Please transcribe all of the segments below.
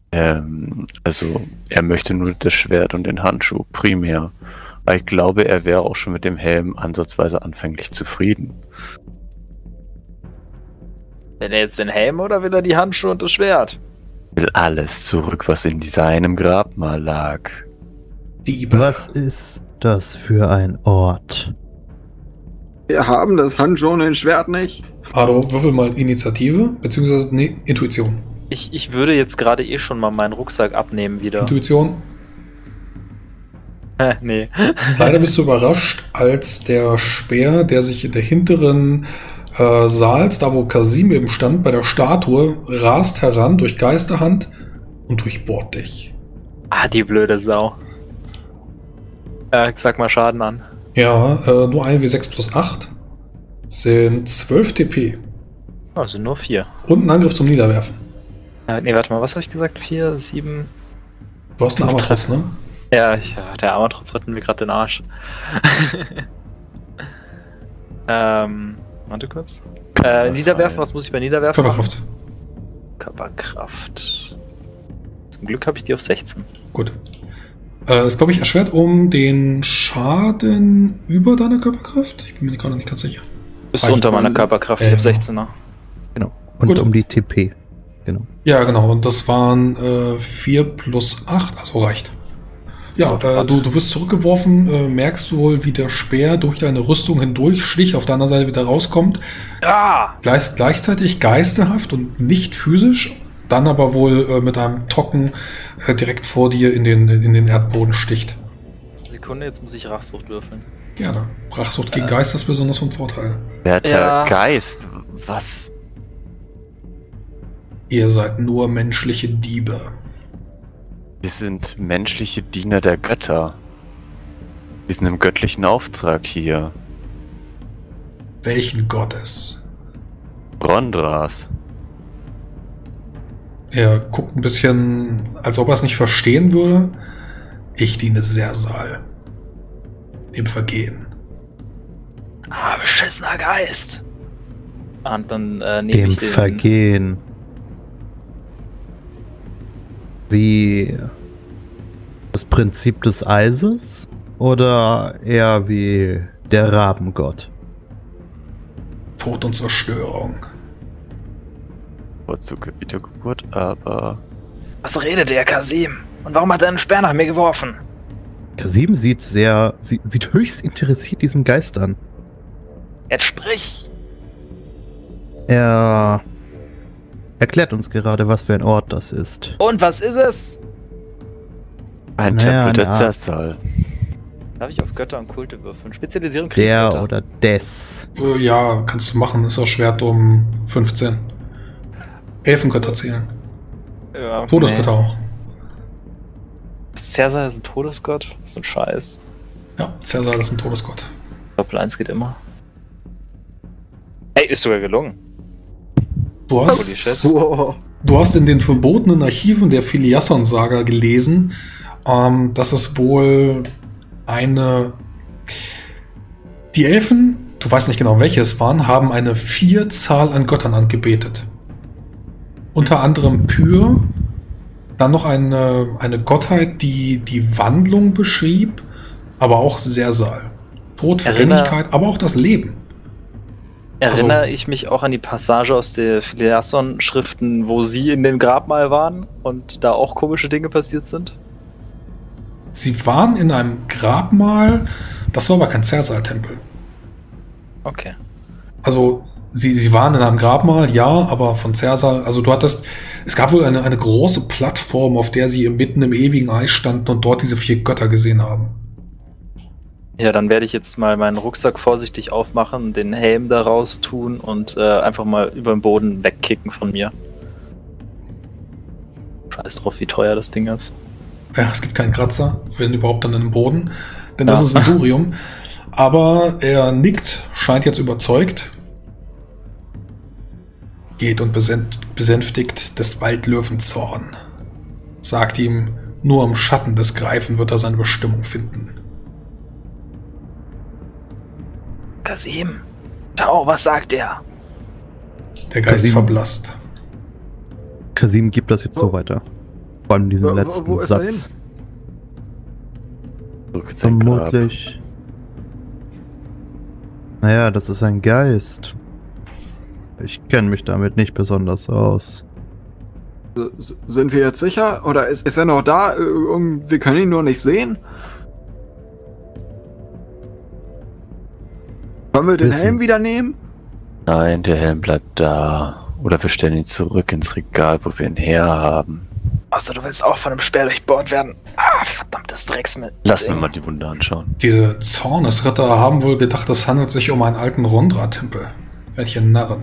Also er möchte nur das Schwert und den Handschuh, primär. Aber ich glaube, er wäre auch schon mit dem Helm ansatzweise anfänglich zufrieden. Will er jetzt den Helm oder will er die Handschuhe und das Schwert? Will alles zurück, was in seinem Grabmal lag. Was ist das für ein Ort? Wir haben das Handschuh und ein Schwert nicht. Ado, würfel mal Initiative, beziehungsweise, nee, Intuition. Ich würde jetzt gerade schon mal meinen Rucksack abnehmen wieder. Intuition. Nee. Leider bist du überrascht, als der Speer, der sich in der hinteren Saals, da wo Kasim eben stand, bei der Statue, rast heran durch Geisterhand und durchbohrt dich. Ah, die blöde Sau. Sag mal Schaden an. Ja, nur 1W6 plus 8 sind 12 TP. Oh, sind nur 4. Und ein Angriff zum Niederwerfen. Nee, warte mal, was habe ich gesagt? 4, 7... Du hast einen Armatrotz, ne? Ja, der Armatrotz retten mir gerade den Arsch. Warte kurz. Niederwerfen, was muss ich bei Niederwerfen Körperkraft. machen? Körperkraft. Zum Glück habe ich die auf 16. Gut. Ist, glaube ich, erschwert um den Schaden über deiner Körperkraft? Ich bin mir gerade nicht ganz sicher. Bist du unter meiner Körperkraft, ich habe 16er. Genau. Und Gut. um die TP. Genau. Ja, genau. Und das waren 4 plus 8, also reicht. Ja, du wirst zurückgeworfen, merkst wohl, wie der Speer durch deine Rüstung hindurch schlich, auf der anderen Seite wieder rauskommt. Ah! Gleichzeitig geisterhaft und nicht physisch, dann aber wohl mit einem Tocken direkt vor dir in den Erdboden sticht. Sekunde, jetzt muss ich Rachsucht würfeln. Gerne. Rachsucht gegen Geist ist besonders von Vorteil. Werter Ja. Geist, was? Ihr seid nur menschliche Diebe. Wir sind menschliche Diener der Götter. Wir sind im göttlichen Auftrag hier. Welchen Gottes? Brondras. Er guckt ein bisschen, als ob er es nicht verstehen würde. Ich diene Sersal. Dem Vergehen. Ah, beschissener Geist! Und dann nehme Dem ich den... Vergehen. Wie das Prinzip des Eises? Oder eher wie der Rabengott? Tod und Zerstörung. Vorzuge Wiedergeburt, aber... Was redet der Kasim? Und warum hat er einen Speer nach mir geworfen? Kasim sieht höchst interessiert diesen Geist an. Jetzt sprich! Er erklärt uns gerade, was für ein Ort das ist. Und was ist es? Ein Naja, Tempel der na. Zersal. Darf ich auf Götter und Kulte würfeln? Spezialisieren Der Kriegsgötter. oder des. Ja, kannst du machen. Ist erschwert um 15. Elfengötter zählen. Ja, Todesgötter auch. Das Zersal ist ein Todesgott? Das ist ein Scheiß. Ja, Zersal ist ein Todesgott. Doppel 1 geht immer. Ey, ist sogar gelungen. Du Holy shit. du hast in den verbotenen Archiven der Filiasson-Saga gelesen, dass es wohl die Elfen, du weißt nicht genau welche es waren, haben eine Vielzahl an Göttern angebetet. Unter anderem Pyr, dann noch eine Gottheit, die die Wandlung beschrieb, aber auch Sersal. Tod, Vergänglichkeit, aber auch das Leben. Erinnere ich mich auch an die Passage aus der Filiasson-Schriften, wo sie in dem Grabmal waren und da auch komische Dinge passiert sind? Sie waren in einem Grabmal, das war aber kein Zersal-Tempel. Okay. Also, sie waren in einem Grabmal, ja, aber von Zersal, also es gab wohl eine große Plattform, auf der sie mitten im ewigen Eis standen und dort diese 4 Götter gesehen haben. Ja, dann werde ich jetzt mal meinen Rucksack vorsichtig aufmachen, den Helm da raus tun und einfach mal über den Boden wegkicken von mir. Scheiß drauf, wie teuer das Ding ist. Ja, es gibt keinen Kratzer, wenn überhaupt dann in den Boden, denn das ist ein Durium. Aber er nickt, scheint jetzt überzeugt. Geht und besänftigt des Waldlöwen Zorn. Sagt ihm, nur im Schatten des Greifen wird er seine Bestimmung finden. Kasim, schau, was sagt er? Der Geist Kasim. verblasst. Kasim gibt das jetzt so weiter. Vor allem diesen letzten wo ist er Satz. Zurück in sein Grab. Vermutlich. Naja, das ist ein Geist. Ich kenne mich damit nicht besonders aus. Sind wir jetzt sicher? Oder ist er noch da? Wir können ihn nur nicht sehen? Können wir den Wissen. Helm wieder nehmen? Nein, der Helm bleibt da. Oder wir stellen ihn zurück ins Regal, wo wir ihn herhaben. Außer du willst auch von einem Speer durchbohrt werden. Ah, verdammtes Drecksmittel. Lass mir mal die Wunde anschauen. Diese Zornesritter haben wohl gedacht, es handelt sich um einen alten Rondra-Tempel. Welche Narren.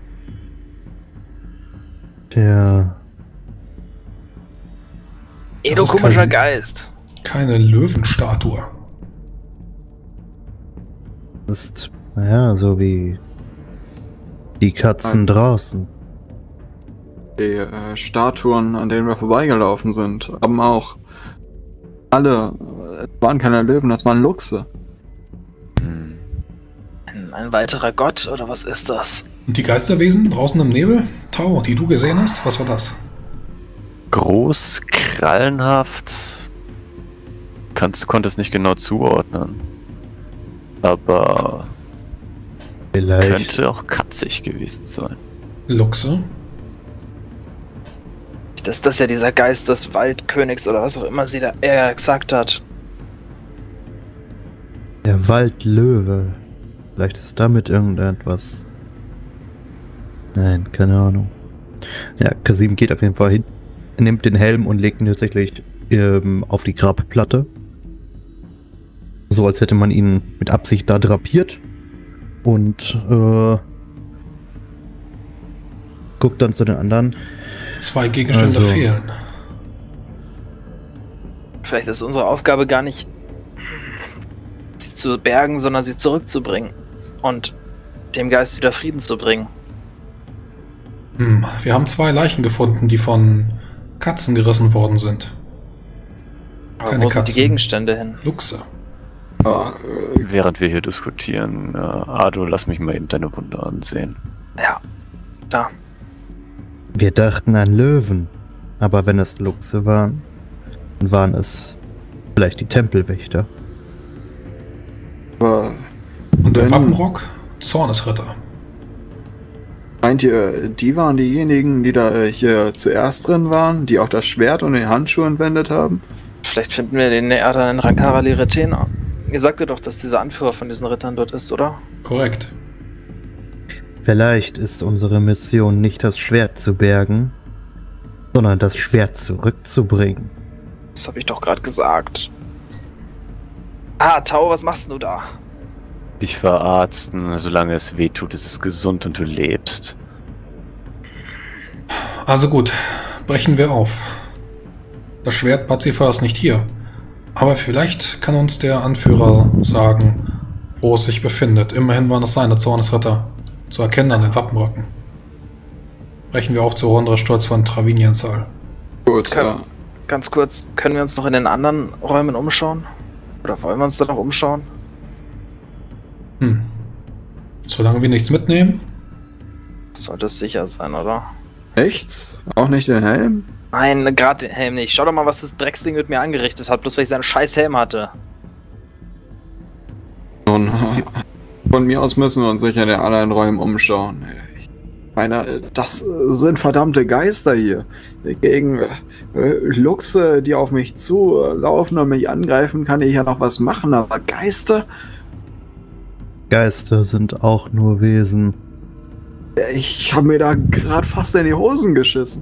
Der... Ey, Das du ist komischer kein- Geist. Keine Löwenstatue. ist, naja, so wie die Katzen draußen. Die Statuen, an denen wir vorbeigelaufen sind, haben auch alle, waren keine Löwen, das waren Luchse. Hm. Ein weiterer Gott, oder was ist das? Und die Geisterwesen draußen im Nebel? Tau, die du gesehen hast? Was war das? Groß, krallenhaft. Konntest nicht genau zuordnen. Aber Vielleicht. könnte auch katzig gewesen sein. Luchse? Das ist ja dieser Geist des Waldkönigs oder was auch immer er gesagt hat. Der Waldlöwe. Vielleicht ist damit irgendetwas. Nein, keine Ahnung. Ja, Kasim geht auf jeden Fall hin, nimmt den Helm und legt ihn tatsächlich auf die Grabplatte. So als hätte man ihn mit Absicht da drapiert. Und guckt dann zu den anderen. 2 Gegenstände Also. fehlen. Vielleicht ist unsere Aufgabe gar nicht, sie zu bergen, sondern sie zurückzubringen. Und dem Geist wieder Frieden zu bringen. Wir haben 2 Leichen gefunden, die von Katzen gerissen worden sind. Aber Keine wo sind die Katzen. Gegenstände hin? Luchse. Während wir hier diskutieren, Ado, lass mich mal eben deine Wunde ansehen. Ja, da. Wir dachten an Löwen. Aber wenn es Luchse waren, dann waren es vielleicht die Tempelwächter. Aber Und der Wenn- Wappenrock? Zornesritter. meint ihr, die waren diejenigen, die da hier zuerst drin waren, die auch das Schwert und den Handschuh entwendet haben? Vielleicht finden wir den Neater in Rankara Liretena. Ihr sagtet doch, dass dieser Anführer von diesen Rittern dort ist, oder? Korrekt. Vielleicht ist unsere Mission nicht das Schwert zu bergen, sondern das Schwert zurückzubringen. Das habe ich doch gerade gesagt. Ah, Tau, was machst du da? Dich verarzten, solange es weh tut, ist es gesund und du lebst. Also gut, brechen wir auf. Das Schwert Pazifa ist nicht hier. Aber vielleicht kann uns der Anführer sagen, wo es sich befindet. Immerhin waren es seine Zornesritter. Zu erkennen an den Wappenröcken. Brechen wir auf zu Rondra Stolz von Traviniensal. Gut, Kann- Ganz kurz, können wir uns noch in den anderen Räumen umschauen? Oder wollen wir uns da noch umschauen? Solange wir nichts mitnehmen, Sollte es sicher sein, oder? nichts? Auch nicht den Helm? Nein, gerade den Helm nicht. Schau doch mal, was das Drecksding mit mir angerichtet hat, bloß weil ich seinen scheiß Helm hatte. Nun, von mir aus müssen wir uns sicher in den anderen Räumen umschauen. Ich meine, das sind verdammte Geister hier. Gegen Luchse, die auf mich zulaufen und mich angreifen, kann ich ja noch was machen, aber Geister? Geister sind auch nur Wesen. Ich habe mir da gerade fast in die Hosen geschissen.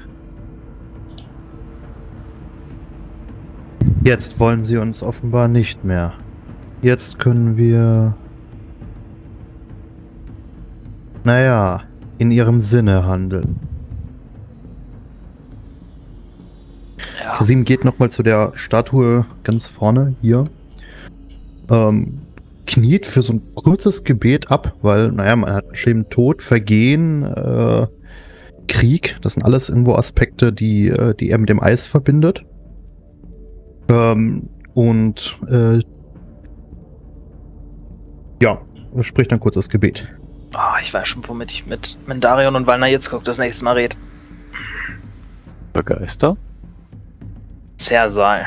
Jetzt wollen sie uns offenbar nicht mehr. Jetzt können wir... Naja, in ihrem Sinne handeln. Ja. Kasim geht nochmal zu der Statue ganz vorne hier. Kniet für so ein kurzes Gebet ab, weil, naja, man hat bestimmt Tod, Vergehen, Krieg. Das sind alles irgendwo Aspekte, die er mit dem Eis verbindet. Ja, spricht ein kurzes Gebet. Oh, ich weiß schon, womit ich mit Mendarion und Valna Yitzchok das nächste Mal rede. Begeister? Konzertsaal.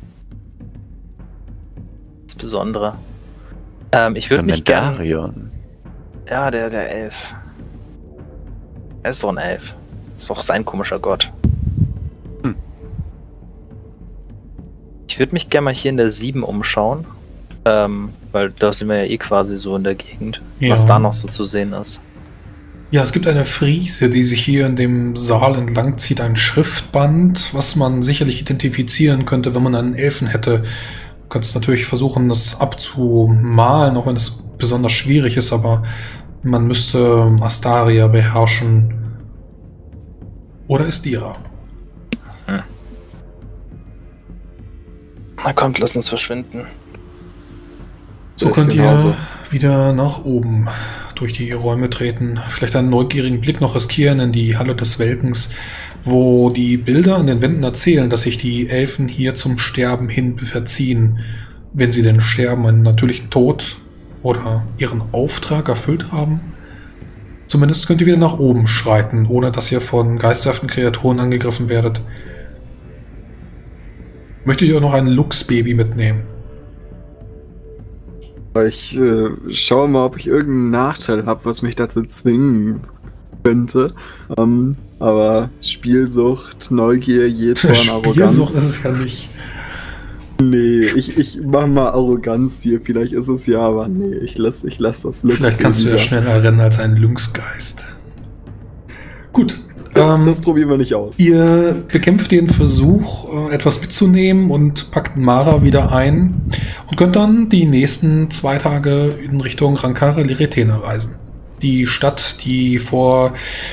Das Besondere. Ich würde mich gerne... Mendarion. Ja, der Elf. Er ist doch ein Elf. Ist doch sein komischer Gott. Ich würde mich gerne mal hier in der 7 umschauen. Weil da sind wir ja eh quasi so in der Gegend, Ja. was da noch so zu sehen ist. Ja, es gibt eine Friese, die sich hier in dem Saal entlang zieht, ein Schriftband, was man sicherlich identifizieren könnte, wenn man einen Elfen hätte. Du könntest natürlich versuchen, das abzumalen, auch wenn es besonders schwierig ist, aber man müsste Astaria beherrschen. Oder Estira. Na kommt, lass uns verschwinden. So Ich könnt genauso. ihr wieder nach oben durch die Räume treten, vielleicht einen neugierigen Blick noch riskieren in die Halle des Welkens, wo die Bilder an den Wänden erzählen, dass sich die Elfen hier zum Sterben hin verziehen, wenn sie denn sterben, einen natürlichen Tod oder ihren Auftrag erfüllt haben. Zumindest könnt ihr wieder nach oben schreiten, ohne dass ihr von geisterhaften Kreaturen angegriffen werdet. Möchtet ihr auch noch ein Lux-Baby mitnehmen? Ich schaue mal, ob ich irgendeinen Nachteil habe, was mich dazu zwingen könnte. Aber Spielsucht, Neugier, Jezorn, Arroganz. Spielsucht ist es ja nicht. Nee, ich mach mal Arroganz hier. Vielleicht ist es ja, aber nee, ich lass das Lux. Vielleicht kannst du ja schneller rennen als ein Lynxgeist. Gut. Das probieren wir nicht aus. Ihr bekämpft den Versuch, etwas mitzunehmen und packt Mara wieder ein und könnt dann die nächsten 2 Tage in Richtung Rankara Liretena reisen. Die Stadt, die vor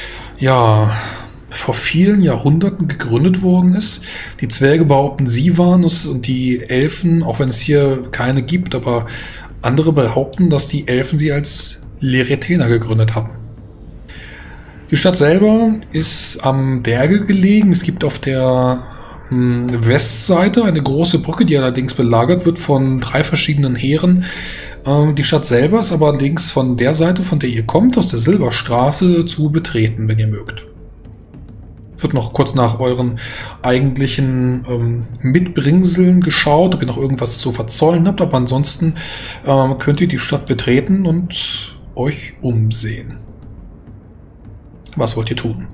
vielen Jahrhunderten gegründet worden ist. Die Zwerge behaupten, sie waren es, und die Elfen, auch wenn es hier keine gibt, aber andere behaupten, dass die Elfen sie als Liretena gegründet haben. Die Stadt selber ist am Berge gelegen. Es gibt auf der Westseite eine große Brücke, die allerdings belagert wird von 3 verschiedenen Heeren. Die Stadt selber ist aber allerdings von der Seite, von der ihr kommt, aus der Silberstraße, zu betreten, wenn ihr mögt. Wird noch kurz nach euren eigentlichen Mitbringseln geschaut, ob ihr noch irgendwas zu verzollen habt, aber ansonsten könnt ihr die Stadt betreten und euch umsehen. Was wollt ihr tun?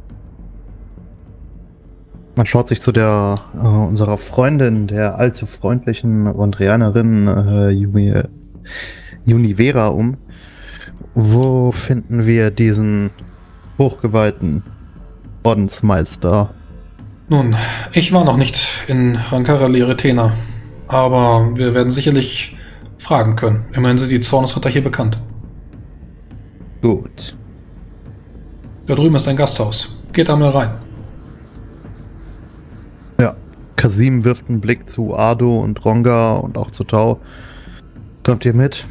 Man schaut sich zu der unserer Freundin, der allzu freundlichen Rondrianerin Junivera um. Wo finden wir diesen hochgeweihten Ordensmeister? Nun, ich war noch nicht in Rankara Liretena, aber wir werden sicherlich fragen können. Immerhin sind die Zornesritter hier bekannt. Gut. Da drüben ist ein Gasthaus. Geht einmal rein. Ja, Kasim wirft einen Blick zu Ado und Ronga und auch zu Tau. Kommt ihr mit?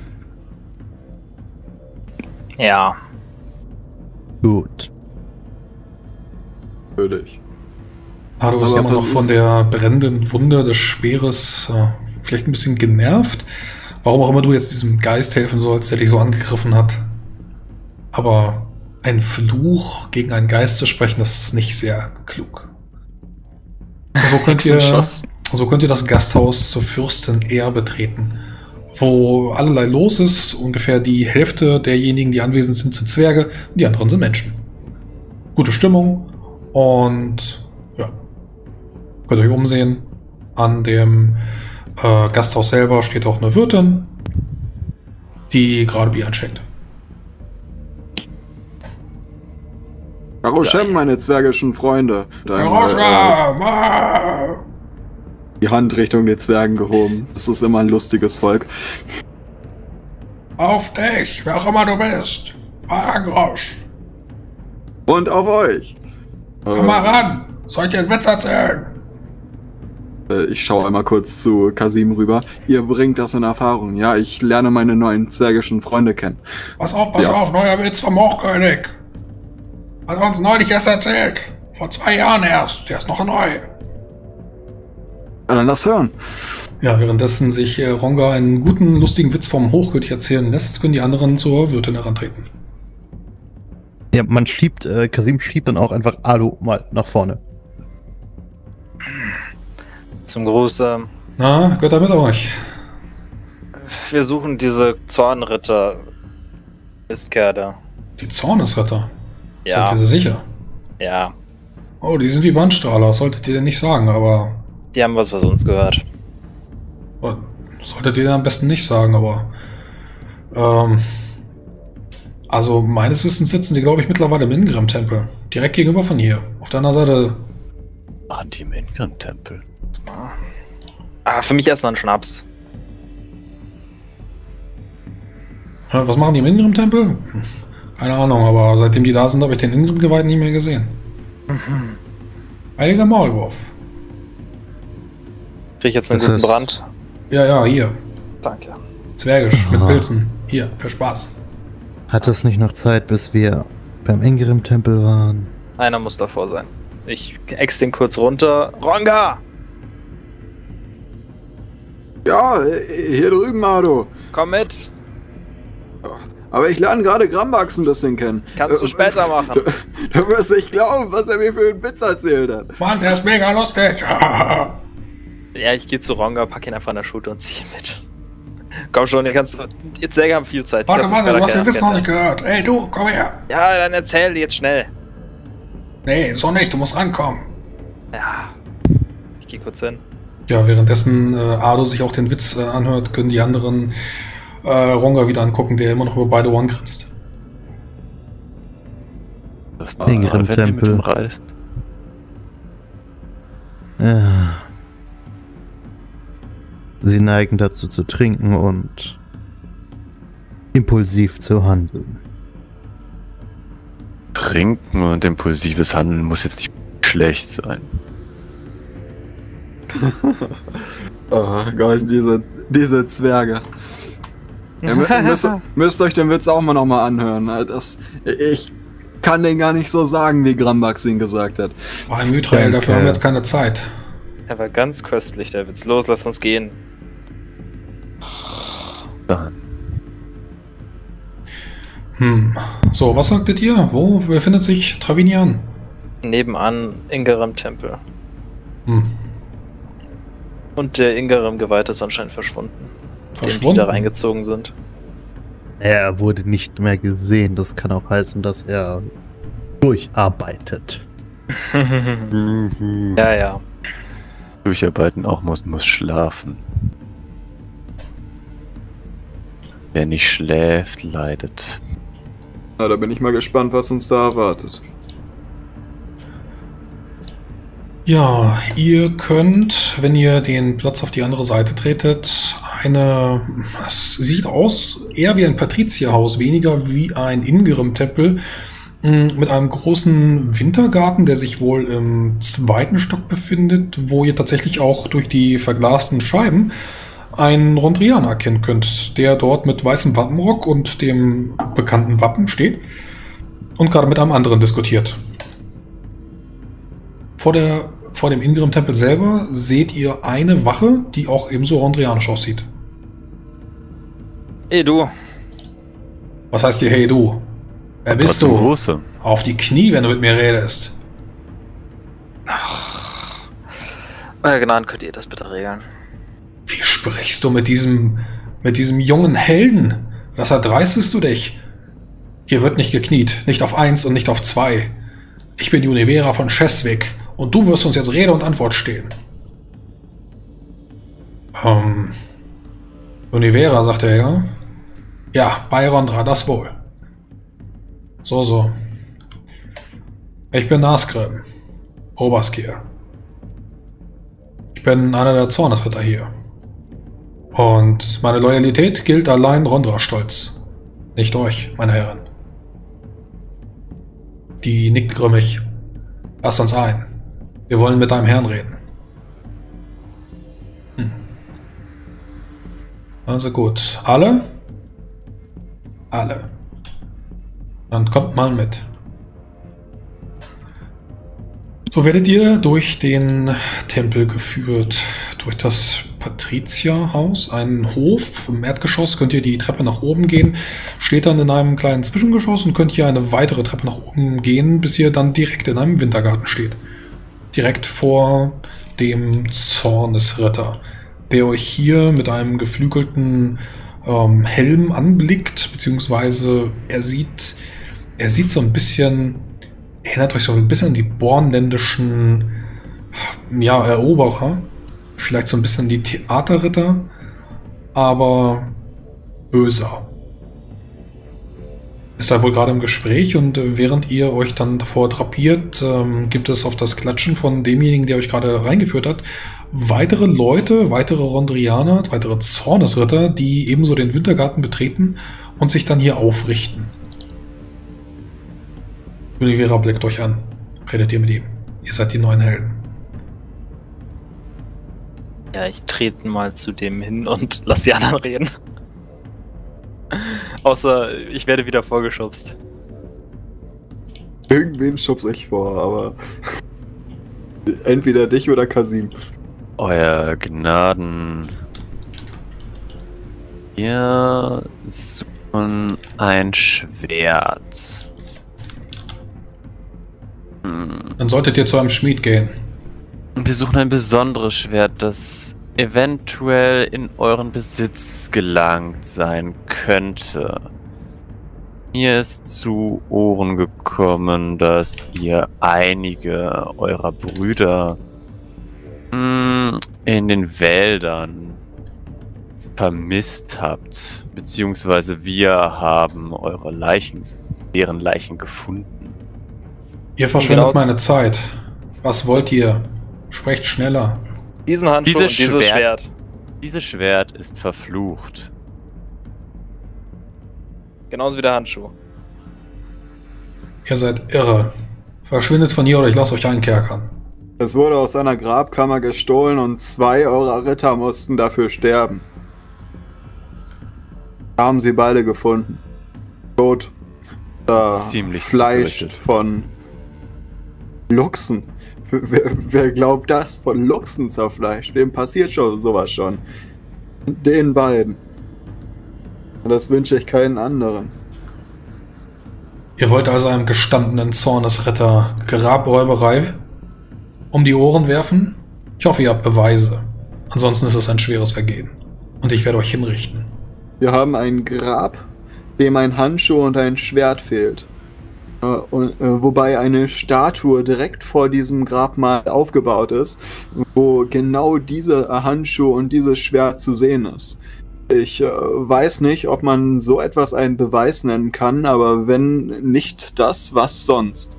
Ja. Gut. Natürlich. Ado ist Aber immer noch von der brennenden Wunde des Speeres vielleicht ein bisschen genervt. Warum auch immer du jetzt diesem Geist helfen sollst, der dich so angegriffen hat. Aber ein Fluch gegen einen Geist zu sprechen, das ist nicht sehr klug. So könnt ihr das Gasthaus zur Fürstin Ehr betreten, wo allerlei los ist. Ungefähr die Hälfte derjenigen, die anwesend sind, sind Zwerge, und die anderen sind Menschen. Gute Stimmung und ja, könnt euch umsehen. An dem Gasthaus selber steht auch eine Wirtin, die gerade Bier einschenkt. Garoshem, meine zwergischen Freunde. Die Hand Richtung den Zwergen gehoben. Das ist immer ein lustiges Volk. Auf dich, wer auch immer du bist. Agrosch. Und auf euch. Komm mal ran. Soll ich dir einen Witz erzählen? Ich schaue einmal kurz zu Kasim rüber. Ihr bringt das in Erfahrung. Ja, ich lerne meine neuen zwergischen Freunde kennen. Pass auf, neuer Witz vom Hochkönig. Hat er uns neulich erst erzählt. Vor 2 Jahren erst. Der ist noch neu. Ja, dann lass hören. Ja, währenddessen sich Ronga einen guten, lustigen Witz vom Hochkönig erzählen lässt, können die anderen zur Wirtin herantreten. Ja, Kasim schiebt dann auch einfach Ado mal nach vorne. Zum Gruße. Na, Götter mit euch. Wir suchen diese Zornritter. Mistkerle. Die Zornesritter. Ja. Seid ihr sicher? Ja. Oh, die sind wie Bandstrahler, solltet ihr denn nicht sagen, aber... Die haben was uns gehört. Solltet ihr am besten nicht sagen, aber... also meines Wissens sitzen die, glaube ich, mittlerweile im Ingrim-Tempel. Direkt gegenüber von hier. Auf der anderen Seite... Waren die im Ingrim-Tempel? Für mich erst noch ein Schnaps. Was machen die im Ingrim-Tempel? Keine Ahnung, aber seitdem die da sind, habe ich den Ingrim-Geweihten nie mehr gesehen. Einiger Maulwurf. Krieg ich jetzt einen guten Brand? Ja, hier. Danke. Zwergisch, mit Pilzen. Hier, für Spaß. Hat es nicht noch Zeit, bis wir beim Ingrim-Tempel waren? Einer muss davor sein. Ich ex den kurz runter. Ronga! Ja, hier drüben, Mado. Komm mit! Aber ich lerne gerade Grambax ein bisschen kennen. Kannst du später machen. Du wirst nicht glauben, was er mir für einen Witz erzählt hat. Mann, der ist mega lustig. Ja, ich gehe zu Ronga, pack ihn einfach an der Schulter und zieh ihn mit. Komm schon, jetzt Säger haben viel Zeit. Warte, du hast den Witz noch nicht gehört. Ey, du, komm her. Ja, dann erzähl jetzt schnell. Nee, so nicht, du musst rankommen. Ja, ich geh kurz hin. Ja, währenddessen Ado sich auch den Witz anhört, können die anderen Ronga wieder angucken, der immer noch über beide Ohren grinst. Das ist wenn ihr mit ihm reist. Ja. Sie neigen dazu zu trinken und impulsiv zu handeln. Trinken und impulsives Handeln muss jetzt nicht schlecht sein. Oh Gott, diese Zwerge. Ihr müsst euch den Witz auch mal nochmal anhören. Ich kann den gar nicht so sagen, wie Grambax ihn gesagt hat. Oh, Mythrael, dafür haben wir jetzt keine Zeit. Er war ganz köstlich, der Witz. Los, lass uns gehen. Dann. So, was sagtet ihr? Wo befindet sich Travinian? Nebenan Ingrim-Tempel. Und der Ingrim-Geweihte ist anscheinend verschwunden. Die da reingezogen sind. Er wurde nicht mehr gesehen. Das kann auch heißen, dass er durcharbeitet. Ja. Durcharbeiten auch muss schlafen. Wer nicht schläft, leidet. Na, da bin ich mal gespannt, was uns da erwartet. Ja, ihr könnt, wenn ihr den Platz auf die andere Seite tretet, es sieht aus eher wie ein Patrizierhaus, weniger wie ein Ingrim-Tempel, mit einem großen Wintergarten, der sich wohl im 2. Stock befindet, wo ihr tatsächlich auch durch die verglasten Scheiben einen Rondrianer erkennen könnt, der dort mit weißem Wappenrock und dem bekannten Wappen steht und gerade mit einem anderen diskutiert. Vor dem Ingrim-Tempel selber seht ihr eine Wache, die auch ebenso rondrianisch aussieht. Hey du. Was heißt hier hey du? Wer bist du? Große. Auf die Knie, wenn du mit mir redest. Euer Gnaden, könnt ihr das bitte regeln? Wie sprichst du mit diesem jungen Helden? Was erdreistest du dich? Hier wird nicht gekniet, nicht auf 1 und nicht auf 2. Ich bin Univera von Cheswick und du wirst uns jetzt Rede und Antwort stehen. Univera, sagt er, ja? Ja, bei Rondra, das wohl. So. Ich bin Nasgrim, Oberskir. Ich bin einer der Zornesritter hier. Und meine Loyalität gilt allein Rondra Stolz. Nicht euch, meine Herren. Die nickt grimmig. Lasst uns ein. Wir wollen mit deinem Herrn reden. Also gut. Alle? Alle. Dann kommt mal mit. So werdet ihr durch den Tempel geführt. Durch das Patrizierhaus, einen Hof. Im Erdgeschoss könnt ihr die Treppe nach oben gehen. Steht dann in einem kleinen Zwischengeschoss und könnt hier eine weitere Treppe nach oben gehen, bis ihr dann direkt in einem Wintergarten steht. direkt vor dem Zornesritter, der euch hier mit einem geflügelten Helm anblickt, beziehungsweise er sieht so ein bisschen, erinnert euch so ein bisschen an die bornländischen Eroberer, vielleicht so ein bisschen die Theaterritter, aber böser. Ist da wohl gerade im Gespräch und während ihr euch dann davor drapiert, gibt es auf das Klatschen von demjenigen, der euch gerade reingeführt hat, weitere Leute, weitere Rondrianer, weitere Zornesritter, die ebenso den Wintergarten betreten und sich dann hier aufrichten. Univera blickt euch an. Redet ihr mit ihm. Ihr seid die neuen Helden. Ja, ich trete mal zu dem hin und lass die anderen reden. Außer ich werde wieder vorgeschubst. Irgendwen schubse ich vor, aber entweder dich oder Kasim. Euer Gnaden. Wir suchen ein Schwert. Dann solltet ihr zu einem Schmied gehen. Wir suchen ein besonderes Schwert, das eventuell in euren Besitz gelangt sein könnte. Mir ist zu Ohren gekommen, dass ihr einige eurer Brüder in den Wäldern vermisst habt, beziehungsweise wir haben deren Leichen gefunden. Ihr verschwendet meine Zeit. Was wollt ihr? Sprecht schneller. Diesen Handschuh und dieses Schwert. Dieses Schwert ist verflucht. Genauso wie der Handschuh. Ihr seid irre. Verschwindet von hier oder ich lasse euch einkerkern. Es wurde aus einer Grabkammer gestohlen und 2 eurer Ritter mussten dafür sterben. Haben sie beide gefunden. Tot. Ziemlich Fleisch von Luchsen. Wer glaubt das? Von Luchsen zerfleischt? Dem passiert schon sowas schon. Den beiden. Und das wünsche ich keinen anderen. Ihr wollt also einem gestandenen Zornesritter Grabräuberei um die Ohren werfen? Ich hoffe, ihr habt Beweise. Ansonsten ist es ein schweres Vergehen. Und ich werde euch hinrichten. Wir haben ein Grab, dem ein Handschuh und ein Schwert fehlt. Wobei eine Statue direkt vor diesem Grabmal aufgebaut ist, wo genau diese Handschuh und dieses Schwert zu sehen ist. Ich weiß nicht, ob man so etwas einen Beweis nennen kann, aber wenn nicht das, was sonst?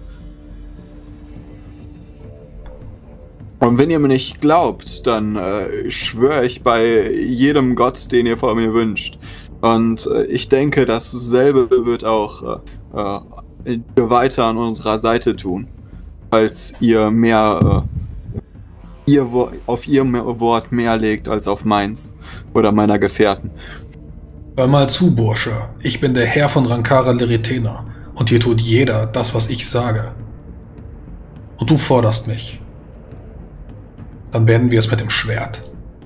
Und wenn ihr mir nicht glaubt, dann schwöre ich bei jedem Gott, den ihr vor mir wünscht. Und ich denke, dasselbe wird auch Geweihte an unserer Seite tun, falls ihr mehr auf ihr Wort mehr legt als auf meins oder meiner Gefährten. Hör mal zu, Bursche. Ich bin der Herr von Rankara Liritena und hier tut jeder das, was ich sage. Und du forderst mich. Dann werden wir es mit dem Schwert.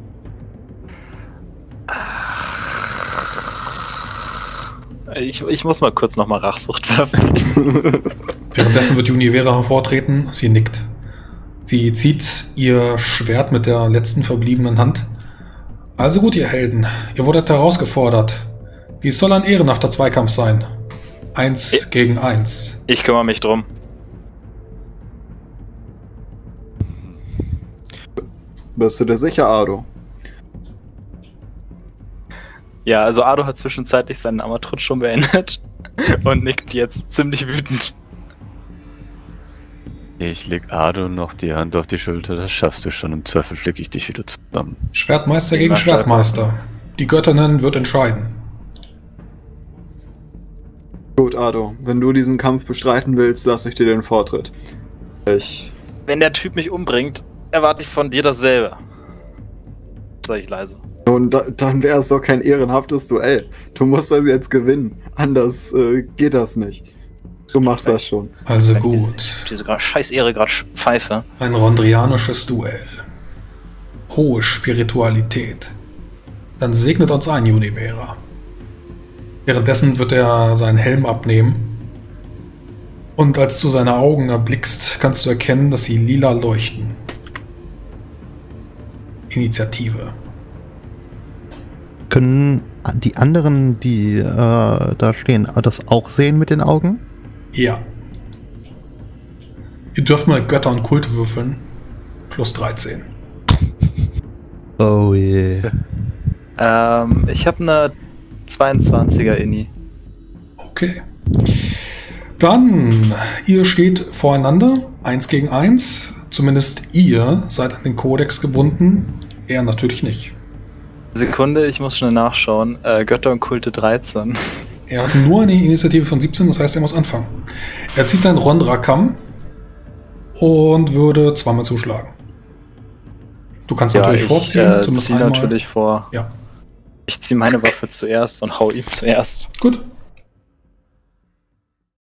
Ich muss mal kurz nochmal Rachsucht werfen. Währenddessen wird Univera hervortreten. Sie nickt. Sie zieht ihr Schwert mit der letzten verbliebenen Hand. Also gut, ihr Helden. Ihr wurdet herausgefordert. Dies soll ein ehrenhafter Zweikampf sein. 1 gegen 1. Ich kümmere mich drum. Bist du dir sicher, Ado? Ja, also Ado hat zwischenzeitlich seinen Amatrutsch schon beendet und nickt jetzt ziemlich wütend. Ich leg Ado noch die Hand auf die Schulter, das schaffst du schon, im Zweifel flick ich dich wieder zusammen. Schwertmeister gegen Schwertmeister. Die Göttinnen wird entscheiden. Gut, Ado, wenn du diesen Kampf bestreiten willst, lasse ich dir den Vortritt. Wenn der Typ mich umbringt, erwarte ich von dir dasselbe. Sag ich leise. Und dann wäre es doch kein ehrenhaftes Duell. Du musst das jetzt gewinnen. Anders geht das nicht. Du machst das schon. Also gut. Diese scheiß Ehre gerade pfeife. Ein rondrianisches Duell. Hohe Spiritualität. Dann segnet uns ein, Univera. Währenddessen wird er seinen Helm abnehmen Und als du seine Augen erblickst, kannst du erkennen, dass sie lila leuchten. Initiative. Können die anderen, die da stehen, das auch sehen mit den Augen? Ja. Ihr dürft mal Götter und Kulte würfeln. Plus 13. Oh je. Ich habe eine 22er Inni. Okay. Dann, ihr steht voreinander, 1 gegen 1. Zumindest ihr seid an den Kodex gebunden. Er natürlich nicht. Sekunde, ich muss schnell nachschauen. Götter und Kulte 13. Er hat nur eine Initiative von 17, das heißt, er muss anfangen. Er zieht seinen Rondra-Kamm und würde zweimal zuschlagen. Du kannst natürlich vorziehen. Ich ziehe natürlich vor. Ja. Ich ziehe meine Waffe zuerst und hau ihm zuerst. Gut.